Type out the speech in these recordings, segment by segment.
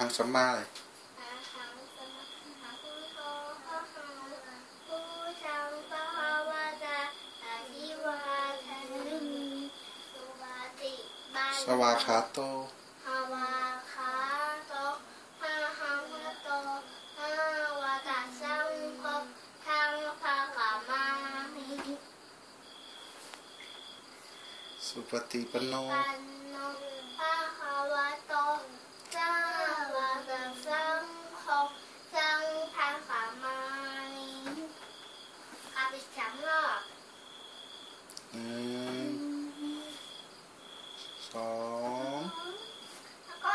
สัมมาเลยสวากขาโตสุปฏิปันโนภะคะวะโตสาวกสังโฆสังฆังสามานิข้าพเจ้ารอบ1 2แล้วก็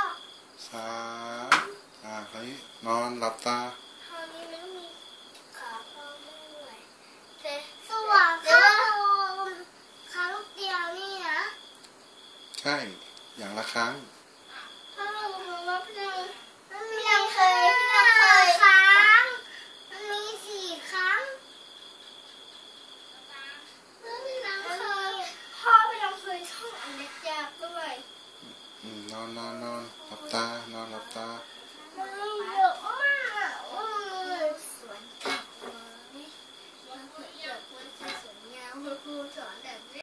3คราวนี้นอนหลับตาคราวนี้ไม่มีขาพ่อแม่ด้วยสว่างครั้งเดียวนี่นะใช่อย่างละครั้ง